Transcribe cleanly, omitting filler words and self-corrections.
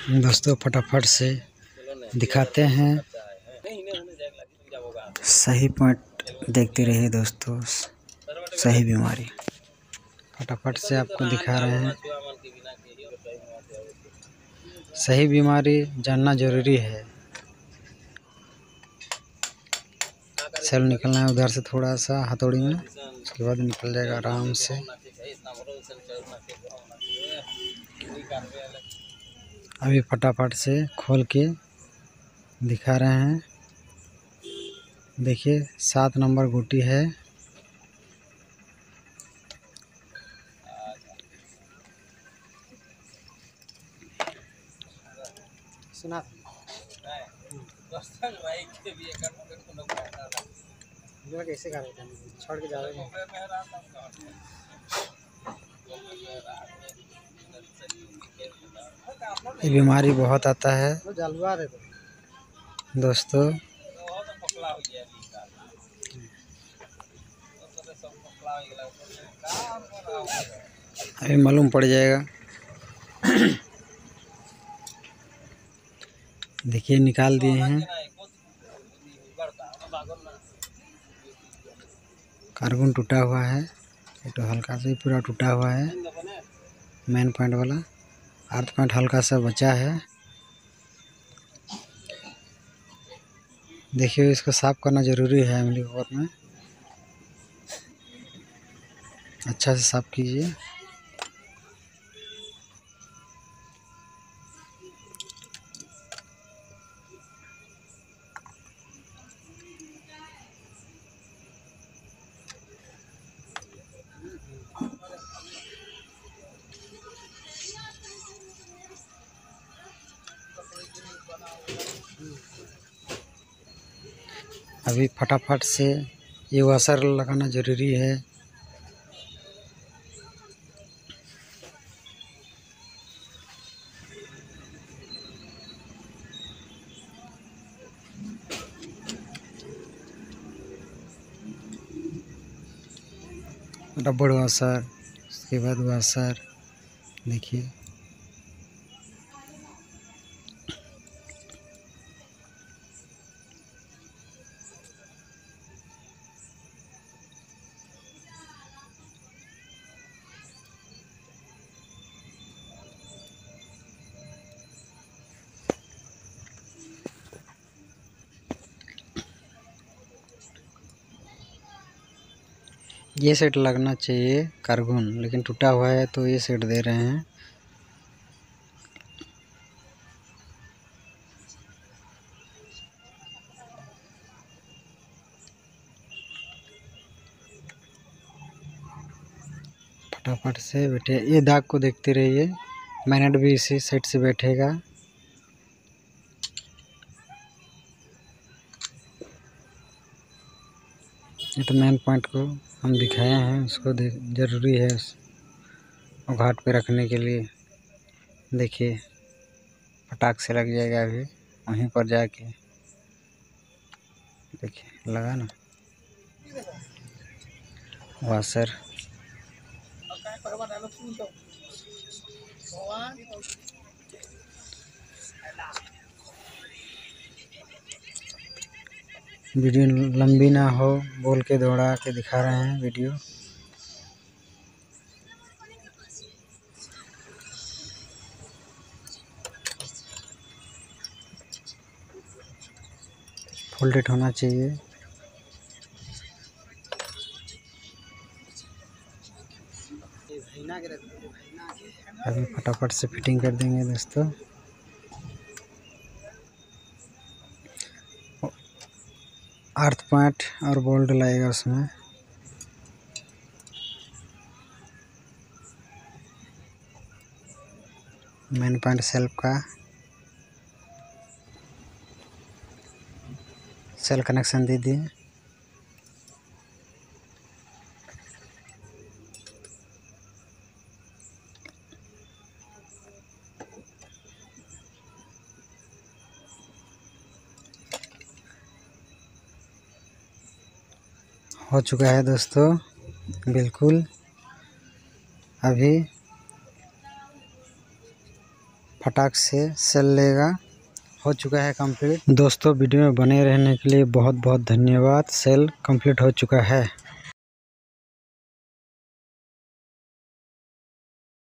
दोस्तों फटाफट से दिखाते हैं, सही पॉइंट देखते रहिए दोस्तों। सही बीमारी फटाफट से आपको दिखा रहे हैं। सही बीमारी जानना जरूरी है। सेल निकलना है उधर से थोड़ा सा हथौड़ी में, उसके बाद निकल जाएगा आराम से। अभी फटाफट से खोल के दिखा रहे हैं। देखिए 7 नंबर गुटी है। सुना कैसे छोड़ के जा रहे हैं। ये बीमारी बहुत आता है दोस्तों। अभी मालूम पड़ जाएगा। देखिए निकाल दिए हैं। कार्बन टूटा हुआ है, ये तो हल्का से पूरा टूटा हुआ है। मेन पॉइंट वाला अर्थ पॉइंट हल्का सा बचा है। देखिए इसको साफ करना जरूरी है। एमली कवर में अच्छा से साफ कीजिए। अभी फटाफट से ये वाशर लगाना जरूरी है। रबड़ वाशर, उसके बाद वाशर। देखिए ये सेट लगना चाहिए कार्बन, लेकिन टूटा हुआ है तो ये सेट दे रहे हैं। फटाफट से बैठे, ये दाग को देखते रहिए। मैग्नेट भी इसी साइड से बैठेगा। ये तो मेन पॉइंट को हम दिखाए हैं, उसको जरूरी है और घाट पे रखने के लिए। देखिए फटाक से लग जाएगा। अभी वहीं पर जाके देखिए लगा ना वाशर। वीडियो लंबी ना हो बोल के दौड़ा के दिखा रहे हैं वीडियो। फोल्डेड होना चाहिए। अभी फटाफट से फिटिंग कर देंगे दोस्तों। अर्थ पॉइंट और बोल्ट लगेगा उसमें। मेन पॉइंट सेल्फ का सेल कनेक्शन दे दिए। हो चुका है दोस्तों बिल्कुल। अभी फटाक से सेल लेगा। हो चुका है कंप्लीट। दोस्तों वीडियो में बने रहने के लिए बहुत बहुत धन्यवाद। सेल कंप्लीट हो चुका है।